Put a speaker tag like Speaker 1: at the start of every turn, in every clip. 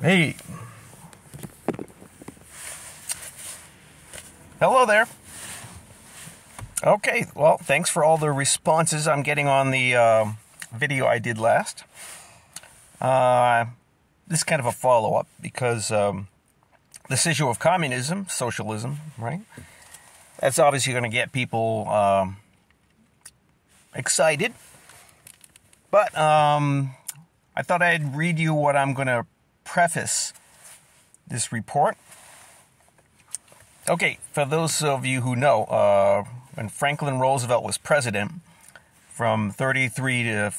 Speaker 1: Hey. Hello there. Okay, well, thanks for all the responses I'm getting on the video I did last. This is kind of a follow-up because this issue of communism, socialism, right? That's obviously going to get people excited. But I thought I'd read you what I'm going to preface this report. Okay, for those of you who know, when Franklin Roosevelt was president, from 33 to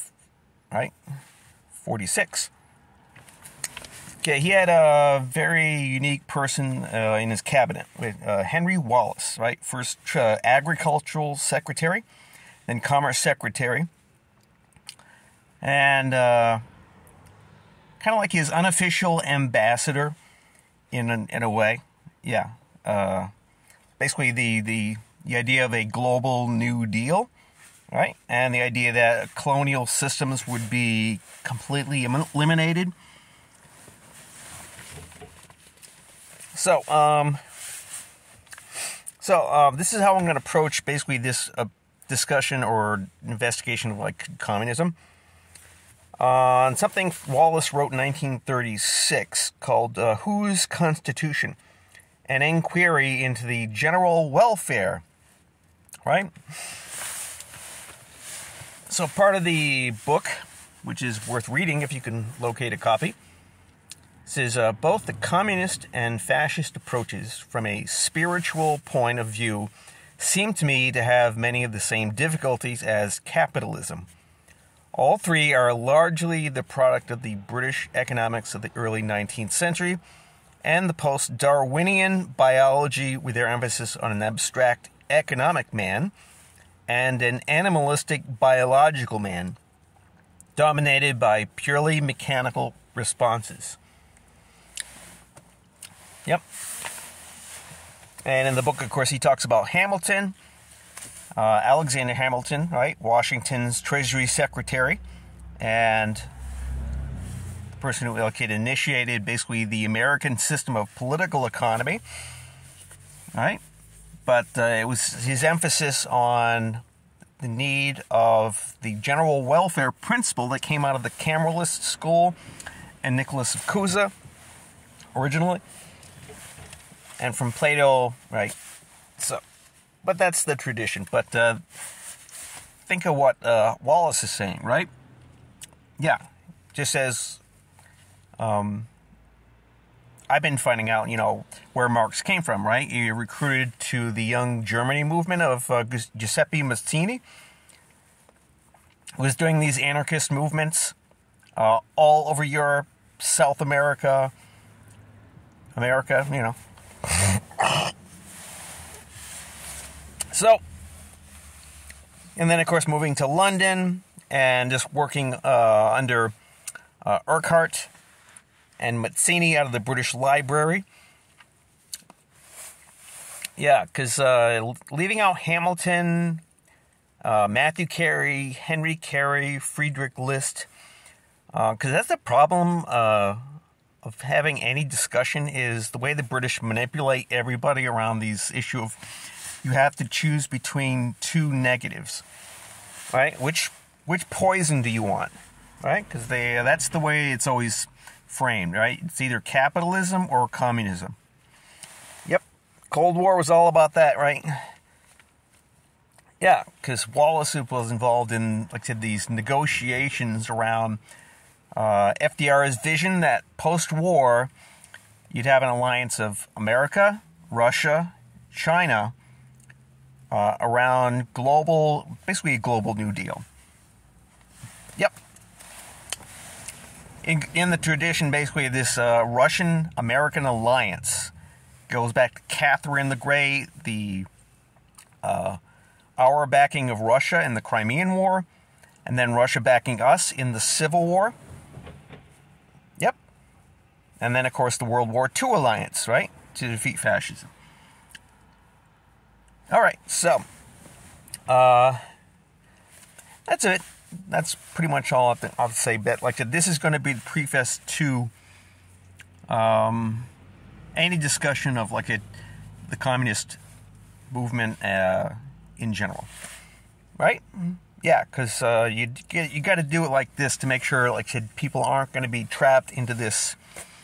Speaker 1: 46, okay, he had a very unique person in his cabinet, with Henry Wallace, right? First agricultural secretary, then commerce secretary, and kind of like his unofficial ambassador in a way. Yeah. Basically the idea of a global New Deal, right? And the idea that colonial systems would be completely eliminated. So this is how I'm going to approach basically this discussion or investigation of like communism. On something Wallace wrote in 1936 called Whose Constitution? An inquiry into the general welfare, right? So part of the book, which is worth reading if you can locate a copy, says both the communist and fascist approaches from a spiritual point of view seem to me to have many of the same difficulties as capitalism. All three are largely the product of the British economics of the early 19th century and the post-Darwinian biology with their emphasis on an abstract economic man and an animalistic biological man dominated by purely mechanical responses. Yep. And in the book, of course, he talks about Hamilton, Alexander Hamilton, right? Washington's Treasury Secretary, and the person who initiated basically the American system of political economy, right? But it was his emphasis on the need of the general welfare principle that came out of the Cameralist school and Nicholas of Cusa originally, and from Plato, right? So, but that's the tradition. But think of what Wallace is saying, right? Yeah, just as I've been finding out, where Marx came from, right? He recruited to the Young Germany movement of Giuseppe Mazzini, who was doing these anarchist movements all over Europe, South America, So, and then, of course, moving to London and just working under Urquhart and Mazzini out of the British Library. Yeah, because leaving out Hamilton, Matthew Carey, Henry Carey, Friedrich List, because that's the problem of having any discussion is the way the British manipulate everybody around these issue of you have to choose between two negatives, right? Which poison do you want, right? Because that's the way it's always framed, right? It's either capitalism or communism. Yep, Cold War was all about that, right? Yeah, because Wallace was involved in, like I said, these negotiations around FDR's vision that post-war you'd have an alliance of America, Russia, China, around basically a global New Deal. Yep. In the tradition, basically, this Russian-American alliance goes back to Catherine the Great, our backing of Russia in the Crimean War, and then Russia backing us in the Civil War. Yep. And then, of course, the World War II alliance, right, to defeat fascism. All right, so that's it. That's pretty much all I have to say. But like I said, this is going to be the preface to any discussion of like the communist movement in general, right? Yeah, because you got to do it like this to make sure, like I said, people aren't going to be trapped into this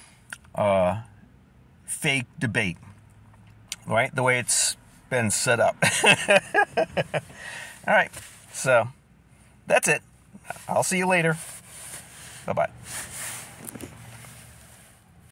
Speaker 1: fake debate, right? The way it's been set up. All right, so that's it. I'll see you later. Bye-bye.